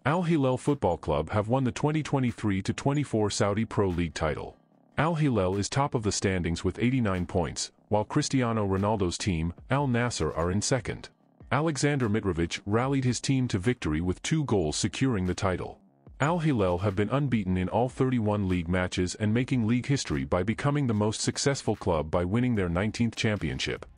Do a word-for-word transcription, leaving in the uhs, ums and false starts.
Al-Hilal Football Club have won the twenty twenty-three to twenty-four Saudi Pro League title. Al-Hilal is top of the standings with eighty-nine points, while Cristiano Ronaldo's team, Al-Nassr, are in second. Alexander Mitrovic rallied his team to victory with two goals, securing the title. Al-Hilal have been unbeaten in all thirty-one league matches and making league history by becoming the most successful club by winning their nineteenth championship.